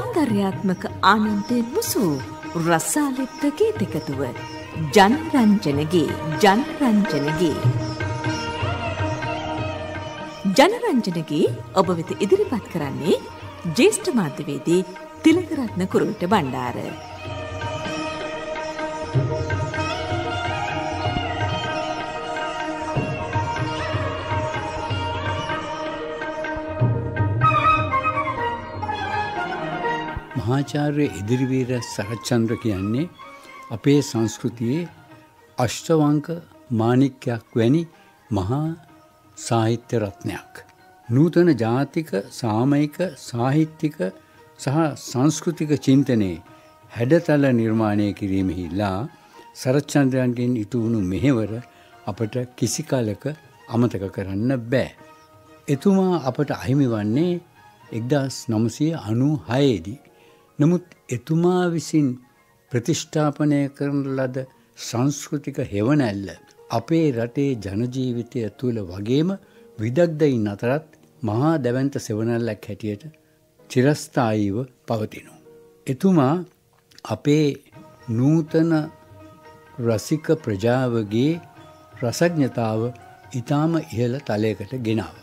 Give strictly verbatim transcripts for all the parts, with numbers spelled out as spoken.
සෞන්දර්යාත්මක ආනන්දයෙන් මුසු රසාලිත් ගීත එකතුව ජනරංජනගේ ජනරංජනගේ ජනරංජනගේ ඔබ වෙත ඉදිරිපත් කරන්නේ ජ්‍යෙෂ්ඨ මාධ්‍යවේදී තිලකරත්න කුරුවිට බණ්ඩාර. මහාචාර්ය ඉදිරිවීර සරච්චන්ද්‍ර කියන්නේ අපේ සංස්කෘතියේ අෂ්ටවංක මාණික්කයක් වැනි මහා සාහිත්‍ය රත්නයක්. නූතන ජාතික සාමයික සාහිත්‍යික සහ සංස්කෘතික චින්තනයේ හැඩතල නිර්මාණය කිරීමෙහිලා සරච්චන්ද්‍රයන්ගෙන් ඉටු වුණු මෙහෙවර අපට කිසි කලක අමතක කරන්න බෑ. එතුමා අපට අහිමි වන්නේ එක්දාස් නවසිය අනූහයේ දී. නමුත් එතුමා විසින් ප්‍රතිෂ්ඨාපනය කරන ලද සංස්කෘතික හෙවණැල්ල අපේ රටේ ජනජීවිතය තුළ වගේම විදග්ධයින් අතරත් මහා දැවැන්ත සෙවණැල්ලක් හැටියට චිරස්ථායීව පවතිනවා. එතුමා අපේ නූතන රසික ප්‍රජාවගේ රසඥතාව ඊටාම ඉහළ තලයකට ගෙනාවා.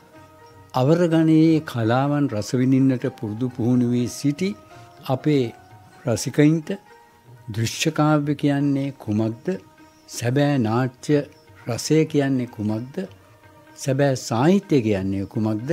අවරගණයේ කලාවන් රසවිඳින්නට පුරුදු පුහුණු වී සිටි අපේ රසිකයින්ට දෘශ්‍ය කාව්‍ය කියන්නේ කුමක්ද? සැබෑ නාට්‍ය රසය කියන්නේ කුමක්ද? සැබෑ සාහිත්‍ය කියන්නේ කුමක්ද?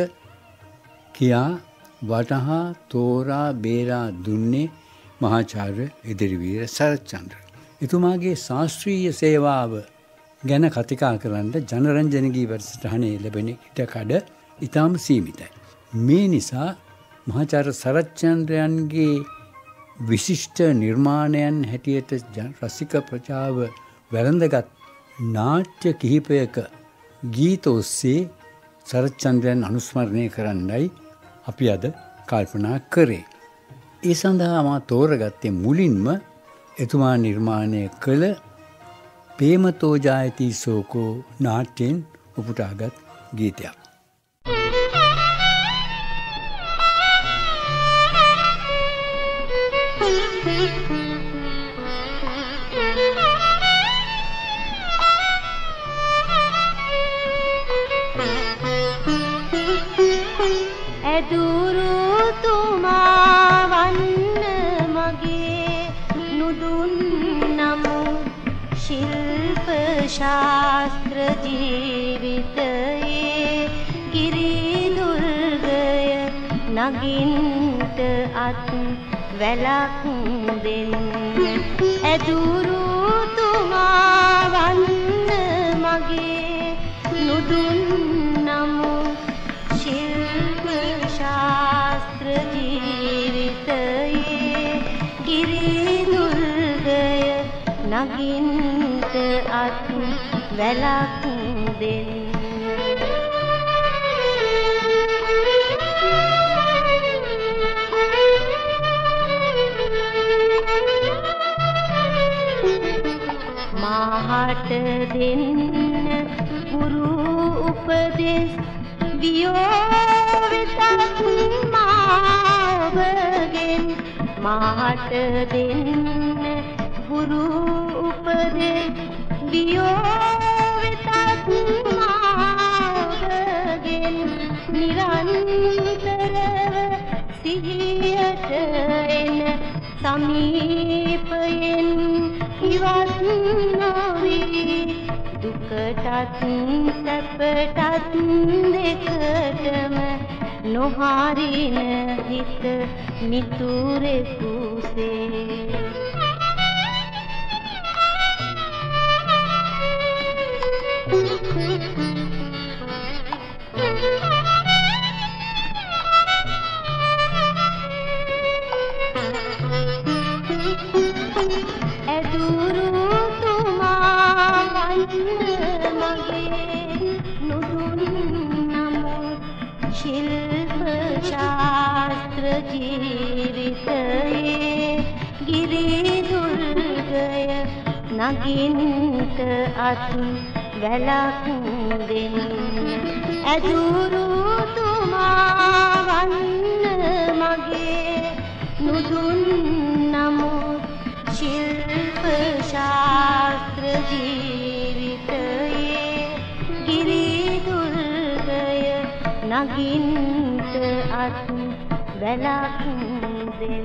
කියා වටහා තෝරා බේරා දුන්නේ මහාචාර්ය ඉදිරිවීර සරච්චන්ද්‍ර. එතුමාගේ ශාස්ත්‍රීය සේවාව ගැන කතිකා කරන්න ජනරංජනගේ වැඩසටහනේ ලැබෙන ඉඩකඩ ඉතාම සීමිතයි. මේ නිසා මහාචාර්ය සරච්චන්ද්‍රයන්ගේ විශිෂ්ට නිර්මාණයන් හැටියට රසික ප්‍රජාව වැළඳගත් නාට්‍ය කිහිපයක ගීත ඔස්සේ සරච්චන්ද්‍රයන් අනුස්මරණය කරන්නයි අපි අද කල්පනා කරේ. ඒ සඳහා මා තෝරගත්තේ මුලින්ම එතුමා නිර්මාණය කළ ප්‍රේමතෝ ජායති සෝකෝ නාට්‍යයෙන් උපුටාගත් ගීතයක්. ඇදුරු තුමා වන්න මගේ නුදුන් නමු ශිල්ප ශාස්ත්‍ර ජීවිතයේ කිරිදුර්ගය නගින්ට අත් වැලක් දෙන්න. ඇදුරු තුමා වන්න මගේ නුදුන් නමු ශිල්ප ශාස්ත්‍ර ජීවිතයේ කිරිදුර්ගය නගින්ට අත් වැලක් දෙන්න. මාහට දෙන්න ගුරු උපදෙස් දියෝ වෙතත් මාවගෙන්. මාහට දෙන්න ගුරු උපදෙස් දියෝ වෙතත් මාවගෙන්. නිරන්තරව සිහියට එන සමීපයෙන් ඉවත් නොවී දුකටත් සැපටත් දෙකටම නොහරින හිත මිතුරෙකුසේ. ඇදුරු තුමා වන්න මගේ නුදුන් නමු ශිල්ප ශාස්ත්‍ර ජීවිතයේ ගිරිදුර්ගය නගින්ට අත් වැලක් දෙන්න. ඇදුරු තුමා වන්න මගේ නුදුන් නමුත් ශිල්ප ශාස්ත්‍ර ජීවිතයේ ගිරි දුර්ගය නගින්ට අත් වැලක් දෙන්න.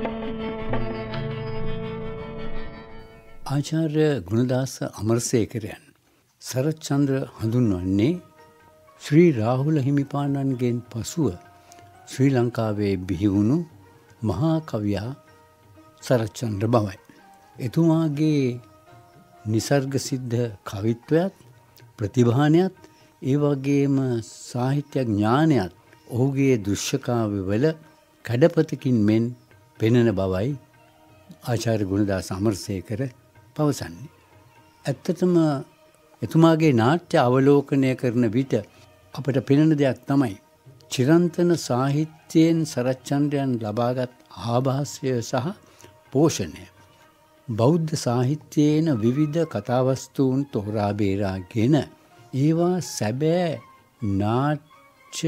ආචාර්ය ගුණදාස අමරසේකරයන් සරච්චන්ද්‍ර හඳුන්වන්නේ ශ්‍රී රාහුල හිමිපාණන්ගෙන් පසුව ශ්‍රී ලංකාවේ බිහිවුණු මහා කවියා සරච්චන්ද්‍ර බවයි. එතුමාගේ නිසර්ග සිද්ධ කවිත්වයත් ප්‍රතිභානයත් ඒ වගේම සාහිත්‍ය ඥානයත් ඔහුගේ දෘශ්‍යකාව්‍යවල කැඩපතකින් මෙන් පෙනෙන බවයි ආචාර්ය ගුණදාස අමරසේකර පවසන්නේ. ඇත්තටම එතුමාගේ නාට්‍ය අවලෝකනය කරන විට අපට පෙනෙන දෙයක් තමයි චිරන්තන සාහිත්‍යයෙන් සරච්චන්ද්‍රයන් ලබාගත් ආභාසය සහ පෝෂණය. බෞද්ධ සාහිත්‍යයේන විවිධ කතාවස්තුන් තෝරා බේරාගෙන ඒවා සැබෑ නාට්‍ය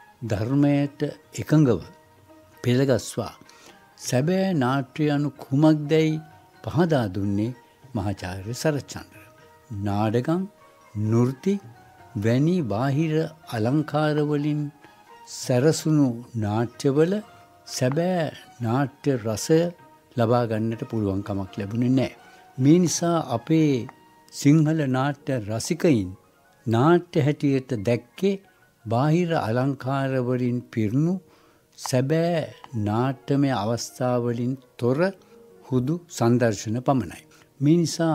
ධර්මයට එකඟව පෙළගස්වා සැබෑ නාට්‍ය යනු කුමක්දැයි පහදා දුන්නේ මහාචාර්ය සරච්චන්ද්‍ර. නාඩගම්, නෘත්‍ය වැනි බාහිර අලංකාරවලින් සැරසුණු නාට්‍යවල සැබෑ නාට්‍ය රසය ලබා ගන්නට පුළුවන් කමක් ලැබුණේ නැහැ. මේ නිසා අපේ සිංහල නාට්‍ය රසිකයින් නාට්‍ය හැටියට දැක්කේ බාහිර අලංකාරවලින් පිරුණු සැබෑ නාට්‍යමය අවස්ථාවලින් තොර හුදු සංදර්ශන පමණයි. මේ නිසා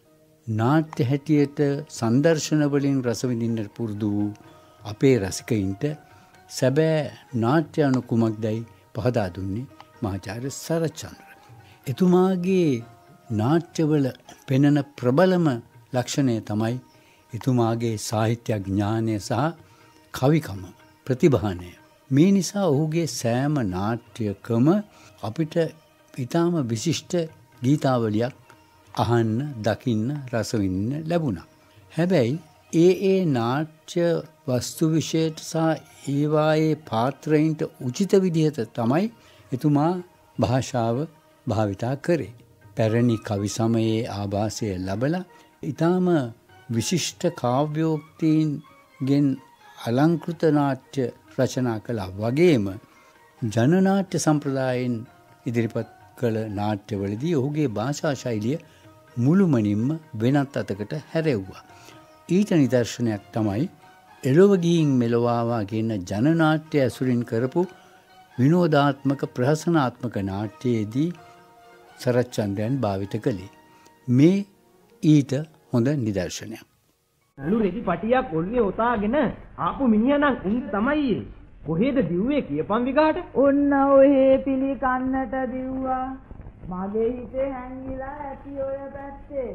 නාට්‍ය හැටියට සංදර්ශනවලින් රස විඳින්නට පුරුදු වූ අපේ රසිකයින්ට සැබෑ නාට්‍ය අනු කුමක්දැයි පහදා දුන්නේ මහාචාර්ය සරච්චන්ද්‍ර. එතුමාගේ නාට්‍යවල පෙනෙන ප්‍රබලම ලක්ෂණය තමයි එතුමාගේ සාහිත්‍ය ඥානය සහ කවිකම ප්‍රතිභානය. මේ නිසා ඔහුගේ සෑම නාට්‍යකම අපිට ඉතාම විශිෂ්ට ගීතාවලියක් අහන්න, දකින්න, රස විඳින්න ලැබුණා. හැබැයි ඒ ඒ නාට්‍ය වස්තු විශේෂ සහ ඒවායේ පාත්‍රයින්ට උචිත විදිහට තමයි එතුමා භාෂාව භාවිතා කරේ. පැරණි කවි සමයේ ආభాසය ලැබලා ඊටාම විශිෂ්ට කාව්‍යෝක්තීන්ගෙන් අලංකෘත නාට්‍ය රචනා කළා වගේම ජනනාට්‍ය සම්ප්‍රදායෙන් ඉදිරිපත් කළ නාට්‍යවලදී ඔහුගේ භාෂා ශෛලිය මුළුමනින්ම වෙනත් අතකට හැරෙව්වා. ඊට නිදර්ශනයක් තමයි එළොව ගිහින් මෙලොවාවා කියන ජනනාට්‍ය ඇසුරින් කරපු විනෝදාත්මක ප්‍රහසනාත්මක නාට්‍යයේදී සරච්චන්ද්‍රයන් භාවිත කළේ. මේ ඊට හොඳ නිදර්ශනයක්. අලු රෙදි පටියක් ඔළුවේ ඔතාගෙන ආපු මිනිහා නම් උන් තමයි. කොහෙද දිව්වේ කියපන් විකාට? ඔන්න ඔහේ පිළිකන්නට දිව්වා. මගේ හිතේ හැංගිලා ඇති ඔය පැත්තේ.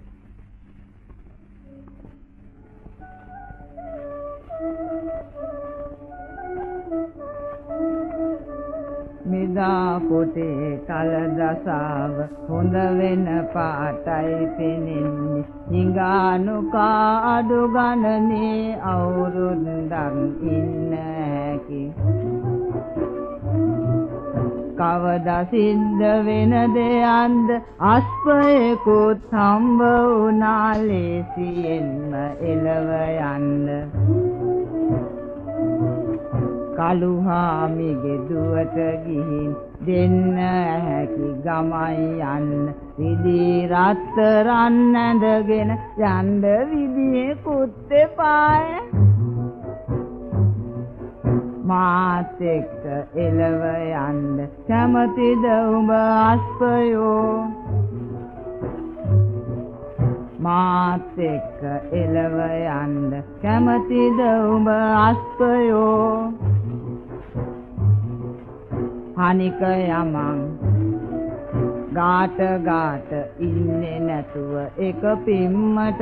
මෙදා කොටේ කල දසාව හොඳ වෙන පාටයි පෙනෙන්නේ. හිඟානුකා අඩු ගණනේ අවුරුද්දක් ඉන්න හැකි. කවදා සිද්ධ වෙන දෙයක්ද අස්පයෙකුත් හම්බ වුණා ලේසියෙන්ම එළව යන්න. කලුහාමිගේ දුවට ගිහින් දෙන්න හැකි ගමයි යන්න. විදී රත්තරන් ඇඳගෙන යන්න විදියේ කුත්තේ පාය. මාත් එක්ක එළව යන්න කැමතිද උඹ අස්පයෝ? මාත් එක්ක එළව යන්න කැමතිද උඹ අස්පයෝ? හනික යමං ගාට ගාට ඉන්නේ නැතුව එක පිම්මට.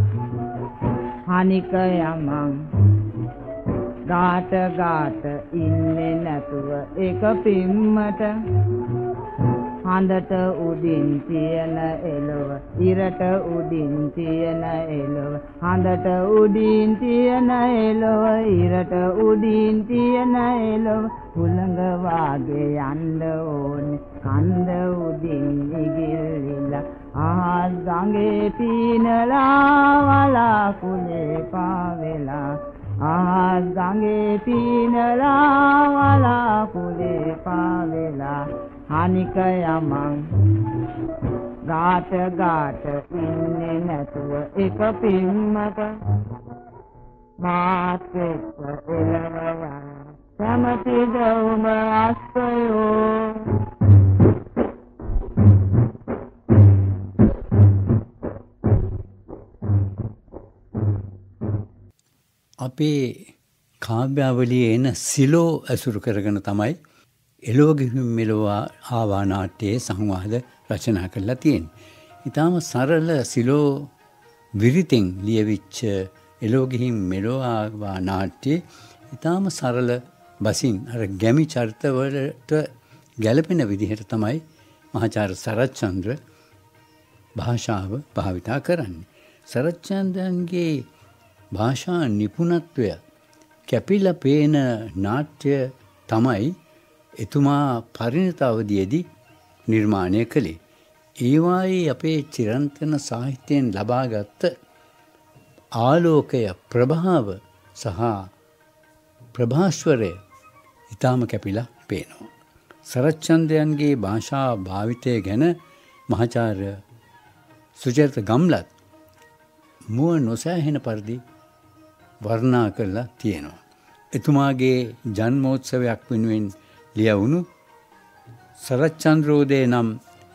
හනික යමං ගාට ගාට ඉන්නේ නැතුව එක පිම්මට. හඳට උඩින් තියෙන එළව ඉරට උඩින් තියෙන එළව හඳට උඩින් තියෙන එළව ඉරට උඩින් තියෙන එළව හුළඟ වාගේ යන්න ඕනේ කන්ද උඩින් ඉගිල්ලිලා ආහස් ගඟේ පීනලා වලාකුලේ පාවෙලා ආහස් ගඟේ පීනලා වලාකුලේ පාවෙලා හනික යමන් ගාට ගාට ඉන්නේ නැතුව එක පින්මක මාත් එක්ක එළවලා සමති දවුම අස්පයෝ අපේ කාව්‍යාවලියේ එන සිලෝ ඇසුරු කරගෙන තමයි එළවගිහින් මෙලොවා ආවා නාට්‍යයේ සංවාද රචනා කරලා තියෙන්නේ. ඊටාම සරල සිලෝ විරිතෙන් ලියවිච්ච එළවගිහින් මෙලොවා ආවා නාට්‍යයේ ඊටාම සරල බසින් අර ගැමි චරිතවලට ගැළපෙන විදිහට තමයි මහාචාර්ය සරච්චන්ද්‍ර භාෂාව භාවිතා කරන්නේ. සරච්චන්ද්‍රන්ගේ භාෂා නිපුණත්වය කැපිලා පේන නාට්‍ය තමයි එතුමා පරිණත අවදියේදී නිර්මාණය කළේ. ඒවායේ අපේ චිරන්තන සාහිත්‍යයෙන් ලබාගත් ආලෝකය ප්‍රභාව සහ ප්‍රභාස්වරය ඊටාම කැපිලා පේනවා. සරච්චන්ද්‍රයන්ගේ භාෂා භාවිතය ගැන මහාචාර්ය සුචරිත ගම්ලත් මුව නොසෑහෙන පරිදි වර්ණනා කරලා තියෙනවා. එතුමාගේ ජන්මෝත්සවයක් වෙනුවෙන් ලියවුණු සරච්චන්ද්‍රෝදය නම්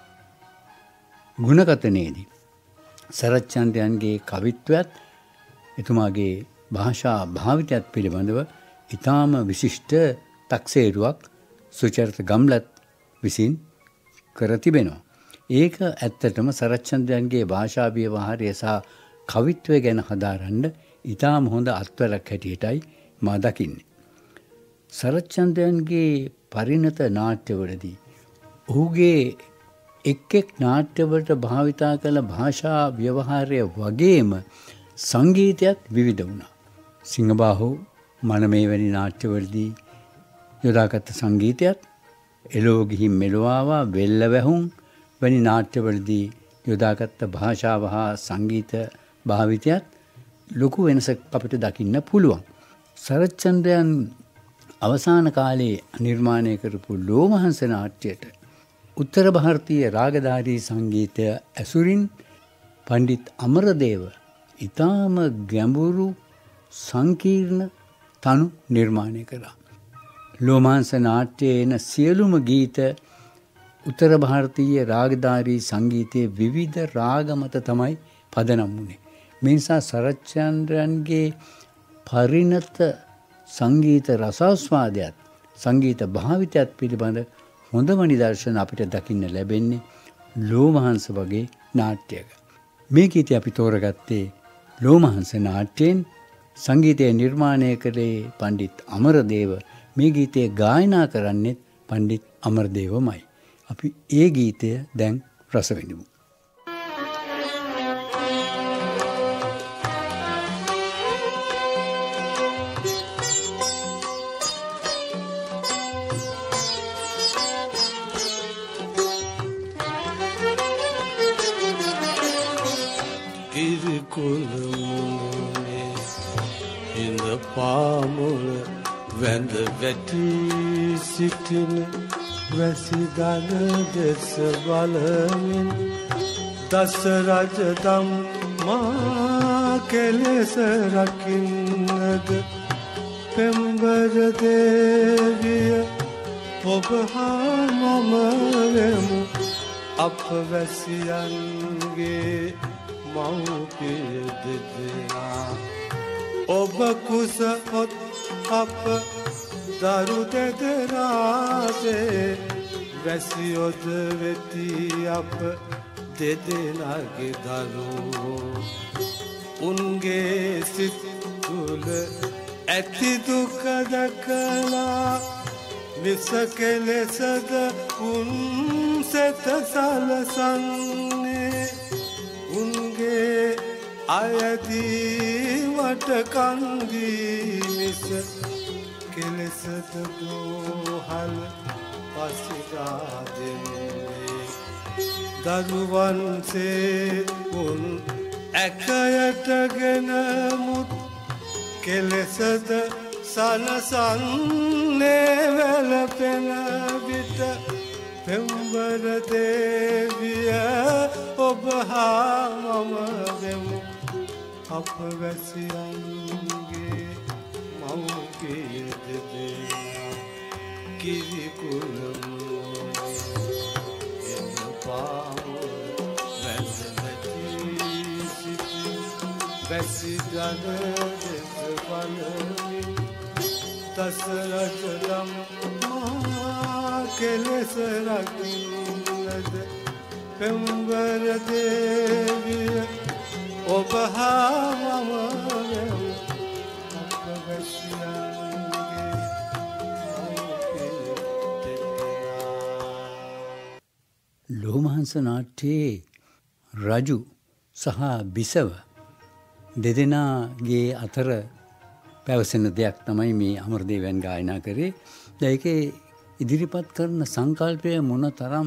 ගුණකථනයේදී සරච්චන්ද්‍රයන්ගේ කවිත්වයත් එතුමාගේ භාෂා භාවිතයත් පිළිබඳව ඊටාම විශිෂ්ට තක්සේරුවක් සුචරිත ගම්ලත් විසින් කර තිබෙනවා. ඒක ඇත්තටම සරච්චන්ද්‍රයන්ගේ භාෂා ව්‍යවහාරය සහ කවිත්වය ගැන හදාරන්න ඊටාම හොඳ අත්වලක් හැටියටයි මා දකින්නේ. සරච්චන්ද්‍රයන්ගේ පරිණත නාට්‍යවලදී ඔහුගේ එක් එක් නාට්‍යවලට භාවිතා කළ භාෂා ව්‍යවහාරය වගේම සංගීතයත් විවිධ වුණා. සිංහබාහු මනමේ වැනි නාට්‍යවලදී යොදාගත් සංගීතයත් එළවගිහින් මෙලොවා වෙල්ල වැහුම් වැනි නාට්‍යවලදී යොදාගත් භාෂාව හා සංගීත භාවිතයත් ලොකු වෙනසක් අපිට දකින්න පුළුවන්. සරච්චන්ද්‍රයන් අවසාන කාලයේ නිර්මාණය කරපු ලෝමහංස නාට්‍යයට උත්තර ಭಾರತೀಯ රාගධාරී සංගීතය ඇසුරින් පණ්ඩිත් අමරදේව ඊටාම ගැඹුරු සංකීර්ණ තනු නිර්මාණය කළා. ලෝමහංස නාට්‍යයේ එන සියලුම ගීත උත්තර ಭಾರತೀಯ රාගධාරී සංගීතයේ විවිධ රාග මත තමයි පදනම් වුණේ. මේ නිසා සරච්චන්ද්‍රයන්ගේ පරිණත සංගීත රසාස්වාදයත් සංගීත භාවිතයත් පිළිබඳ හොඳම නිදර්ශන අපිට දකින්න ලැබෙන්නේ ලෝමහංස වගේ නාට්‍යයක. මේ ගීතය අපි තෝරගත්තේ ලෝමහංස නාට්‍යයෙන්. සංගීතය නිර්මාණය කළේ පණ්ඩිත් අමරදේව. මේ ගීතය ගායනා කරන්නේ පණ්ඩිත් අමරදේවමයි. අපි ඒ ගීතය දැන් රස විඳිමු. ඉරිකුලමුණේ ඉඳ පාමුල වැඳ වැටි සිටින වැසිදන දෙස බලමින් දස රජදම් මා කෙලෙස රකින්නද පෙම්බර දේවිය ඔබ හා මම වෙමු අප වැසියන්ගේ මව්පිය දෙදෙනා ඔබ කුස ඔත් අප දරු දෙදෙනාසේ වැසියොද වෙති අප දෙදෙනාගේ දරුවෝ උන්ගේ සිත් තුළ ඇති දුක දැකලා මිස කෙලෙසද උන් සෙත සලසන්නේ උන්ගේ අයදී වට කන්දී මිස කෙලෙසද දෝහල් පසිරා දෙන්නේ දරුවන්සේ උන් ඇකයටගෙන මුත් කෙලෙසද සනසන්නේ වැළපෙන විට පෙම්වර දේවිය ඔබ හා මම වෙමු අප වැසියන්ගේ මව්පිය දෙදෙනා කිරි කුලමුවේ එන පාමුල වැඳ වැටී සිටි වැසි ගන දෙස බලමි තස රජලම් මහා කෙලෙස රකින්නද පෙම්වර දේවිය ඔබ හා මම වෙමු අප වැසියන්ගේ මව්පිය දෙදෙනා. ලෝමහංස නාට්‍යයේ රජු සහ බිසව දෙදෙනාගේ අතර පැවසෙන දෙයක් තමයි මේ අමරදේවයන් ගායනා කරේ. ඒකේ ඉදිරිපත් කරන සංකල්පය මොන තරම්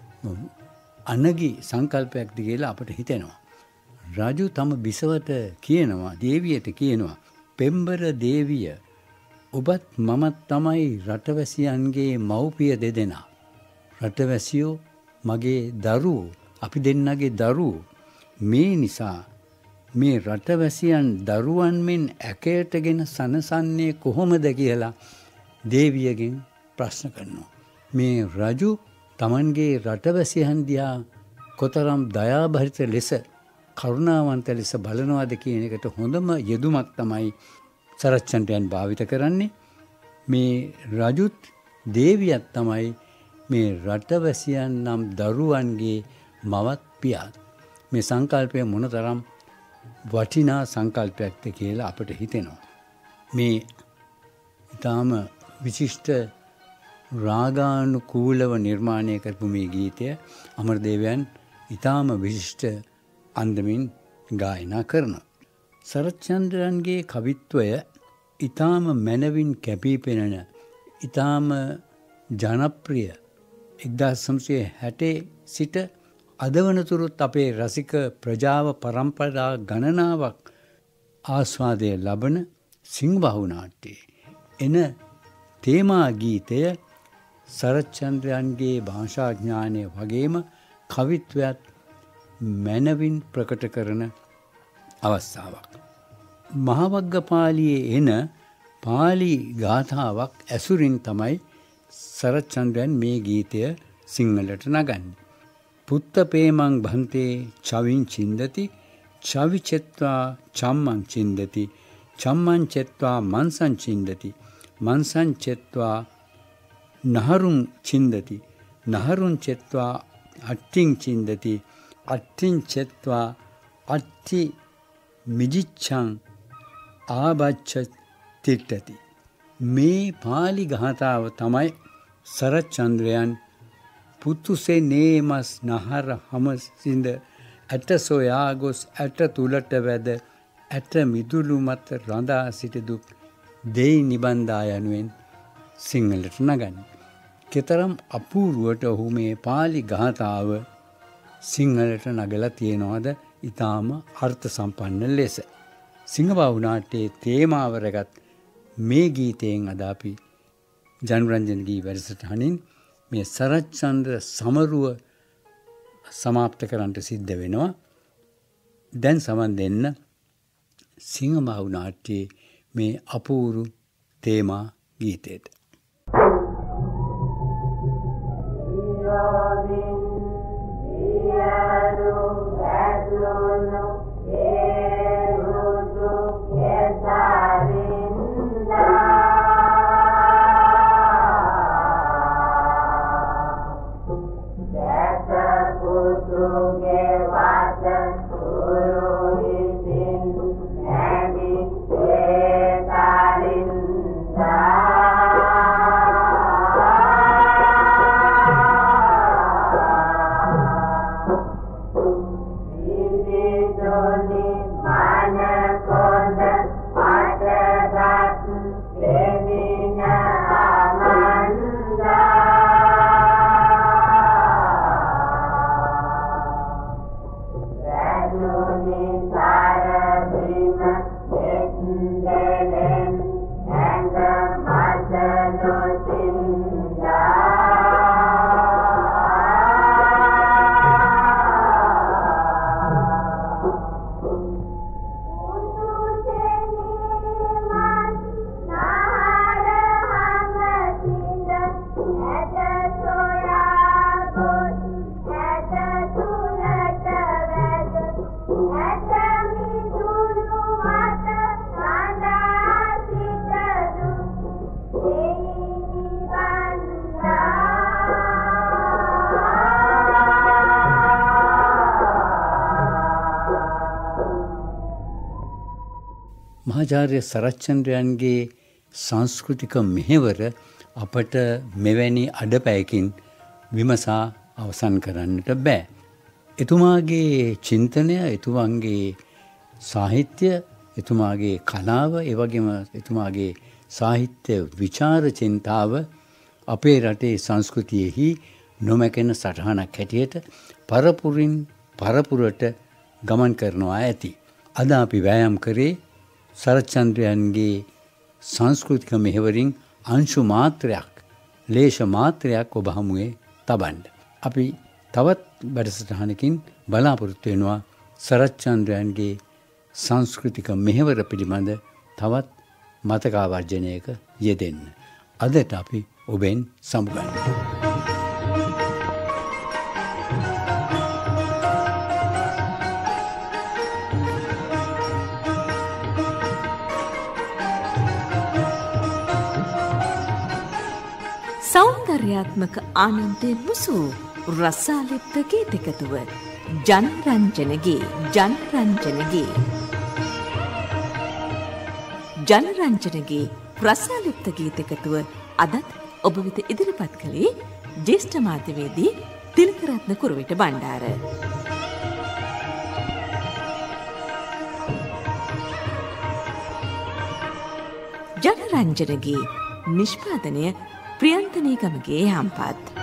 අනගි සංකල්පයක්ද කියලා අපට හිතෙනවා. රජු තම බිසවට කියනවා, දේවියට කියනවා, පෙම්බර දේවිය ඔබත් මමත් තමයි රටවැසියන්ගේ මව්පිය දෙදෙනා. රටවැසියෝ මගේ දරුවෝ, අපි දෙන්නගේ දරුවෝ. මේ නිසා මේ රටවැසියන් දරුවන් මෙන් ඇකයටගෙන සනසන්නේ කොහොමද කියලා දේවියගෙන් ප්‍රශ්න කරනවා. මේ රජු තමන්ගේ රටවැසියන් දිහා කොතරම් දයාබරිත ලෙස කරුණාවන්ත ලෙස බලනවාද කියන එකට හොඳම යෙදුමක් තමයි සරච්චන්ද්‍රයන් භාවිත කරන්නේ. මේ රජුත් දේවියත් තමයි මේ රටවැසියන් නම් දරුවන්ගේ මවත් පියාත්. මේ සංකල්පය මොනතරම් වටිනා සංකල්පයක්ද කියලා අපට හිතෙනවා. මේ ඊටාම විශිෂ්ට රාගානුකූලව නිර්මාණය කරපු මේ ගීතය අමරදේවයන් ඊටාම විශිෂ්ට අන්දමින් ගායනා කරනවා. සරච්චන්ද්‍රයන්ගේ කවිත්වය ඊටාම මනවින් කැපී පෙනෙන ඊටාම ජනප්‍රිය එක්දාස් නවසිය හැටේ සිට අද වනතුරුත් අපේ රසික ප්‍රජාව පරම්පරා ගණනාවක් ආස්වාදය ලබන සිංහබහු නාට්‍යයේ එන තේමා ගීතය සරච්චන්ද්‍රයන්ගේ භාෂාඥානය වගේම කවිත්වයත් මනවින් ප්‍රකට කරන අවස්ථාවක්. මහවග්ගපාලියේ එන පාලි ගාථාවක් ඇසුරින් තමයි සරච්චන්ද්‍රයන් මේ ගීතය සිංහලට නගන්නේ. පුත්තපේමං භන්තේ චවින් චින්දති චවිචෙත්වා චම්මං චින්දති චම්මං චෙත්වා මන්සං චින්දති මන්සං චෙත්වා නහරුං චින්දති නහරුං චෙත්වා අට්ටිං චින්දති අට්ටිං චෙත්වා අට්ටි මිජිච්ඡං ආබච්ඡ තිට්ඨති. මේ පාලි ගාථාව තමයි සරච්චන්ද්‍රයන් පුතුසේ නේමස් නහර හමසින්ද ඇට සොයා ගොස් ඇට තුලට වැද ඇට මිදුළු මත රඳා සිටි දුක් දෙයි නිබන්දා යනුවෙන් සිංහලට නගන්නේ. කෙතරම් අපූර්වට ඔහු මේ පාලි ගාථාව සිංහලට නගලා තියෙනවද ඊටාම අර්ථ සම්පන්න ලෙස. සිංහබහු නාට්‍යයේ තේමාව රැගත් මේ ගීතයෙන් අද අපි ජනරන්ජන ගී වැඩසටහනින් මේ සරච්චන්ද්‍ර සමරුව සමාප්ත කරන්නට සිද්ධ වෙනවා. දැන් සමන් දෙන්න සිංහබහු නාට්‍යයේ මේ අපූරු තේමා ගීතයට. Ah මහාචාර්ය සරච්චන්ද්‍රයන්ගේ සංස්කෘතික මෙහෙවර අපට මෙවැනි අඩපැයකින් විමසා අවසන් කරන්නට බෑ. එතුමාගේ චින්තනය, එතුමාගේ සාහිත්‍ය, එතුමාගේ කලාව, ඒ වගේම එතුමාගේ සාහිත්‍ය විචාර චින්තාව අපේ රටේ සංස්කෘතියෙහි නොමැකෙන සටහනක් හැටියට පරපුරින් පරපුරට ගමන් කරනවා ඇති. අද අපි වෑයම් කරේ සරච්චන්ද්‍රයන්ගේ සංස්කෘතික මෙහෙවරින් අංශු මාත්‍රයක්, ලේෂ මාත්‍රයක් ඔබ හමුවේ තබන්න. අපි තවත් වැඩසටහනකින් බලාපොරොත්තු වෙනවා සරච්චන්ද්‍රයන්ගේ සංස්කෘතික මෙහෙවර පිළිබඳ තවත් මතකාවර්ජනයක යෙදෙන්න. අදට අපි ඔබෙන් සමුගන්නවා. සෞන්දර්යාත්මක ආනන්දයෙන් මුසු රසාලිප්ත ගීතකතුව ජනරංජනගේ ජනරංජනගේ ජනරංජනගේ රසාලිප්ත ගීතකතුව අදත් ඔබ වෙත ඉදිරිපත් කළේ ජ්‍යෙෂ්ඨ මාධ්‍යවේදී තිලකරත්න කුරුවිට බණ්ඩාර. ජනරංජනගේ නිෂ්පාදනය ප්‍රියන්තනී ගමගේ හම්පත්.